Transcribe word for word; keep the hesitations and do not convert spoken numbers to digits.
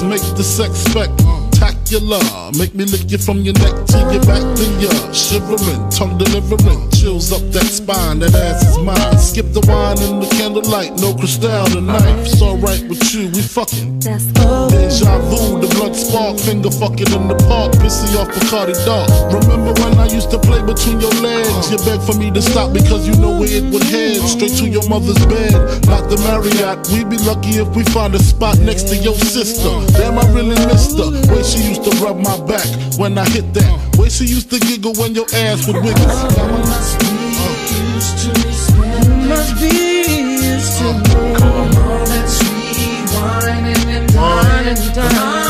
make the sex spectacular. Make me lick you from your neck to your back, then you're shivering, tongue delivering, chills up that spine. That ass is mine. Skip the wine and the candlelight, no crystal tonight. It's alright with you, we fucking. Deja vu, the blood spark, finger fucking in the park, pissy off Bacardi Dark. Remember when I used to play between your legs? You begged for me to stop because you know where it would head. Straight to your mother's bed, not the Marriott. We'd be lucky if we find a spot next to your sister. Damn, I really missed her. Way she used to rub my back when I hit that. Way she used to giggle when your ass would wiggle. You must be used to me. You must be used to me. Come on, that sweet wine and wine and dine.